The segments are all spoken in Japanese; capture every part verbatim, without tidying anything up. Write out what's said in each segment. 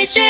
開始。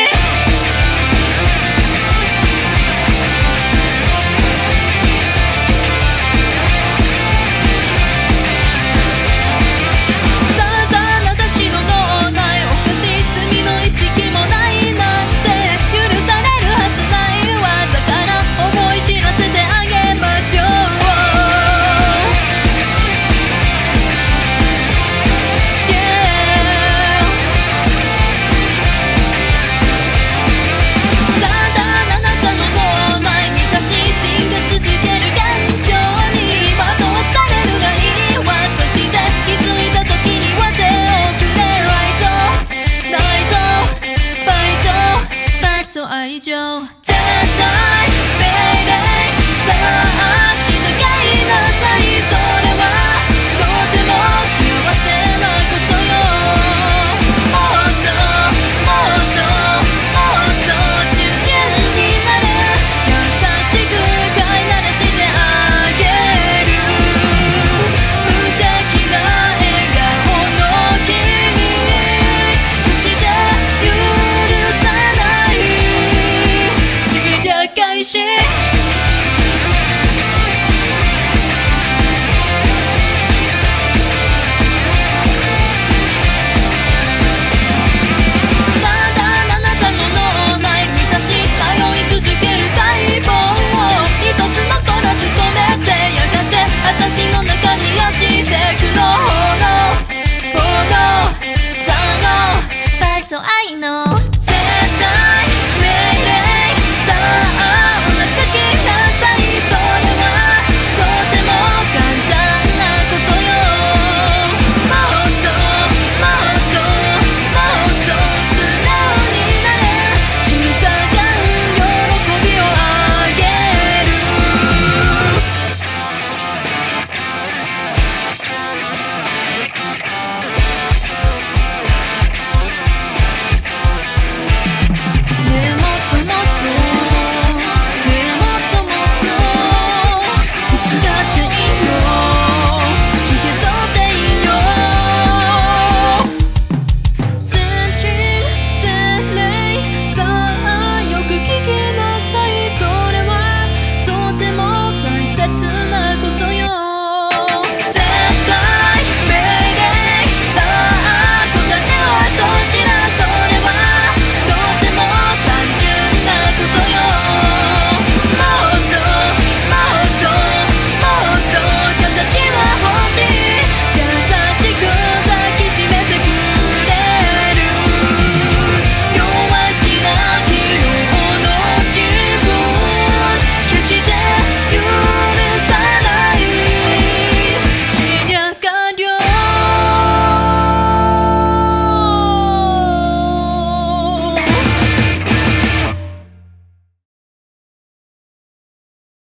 愛情絶対命令さあ静かになさい。それはとても幸せなことよ。もっともっともっと従順になる。優しく飼いならしてあげる。無邪気な笑顔の君決して許さない。開始。